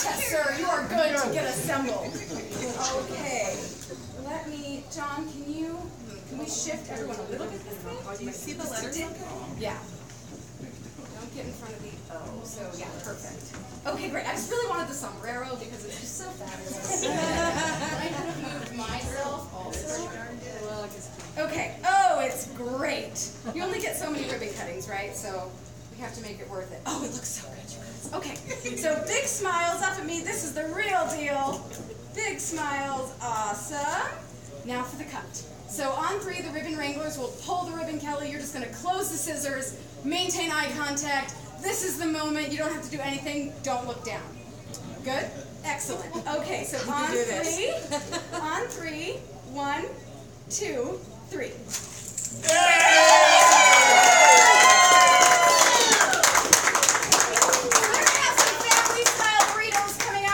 Yes, sir, you are good to get assembled. Okay, John, can we shift everyone a little bit this way? Do you see the letters? Yeah. Don't get in front of the O, so yeah, perfect. Okay, great. I just really wanted the sombrero because it's just so fabulous. I could have moved myself also. Okay, oh, it's great. You only get so many ribbon cuttings, right? So we have to make it worth it. Oh, it looks so good, you guys. Okay, so big smiles up at me. This is the real deal. Big smiles, awesome. Now for the cut. So on 3, the ribbon wranglers will pull the ribbon, Kelly. You're just going to close the scissors, maintain eye contact. This is the moment. You don't have to do anything. Don't look down. Good? Excellent. Okay, so on 3. On 3. 1, 2, 3.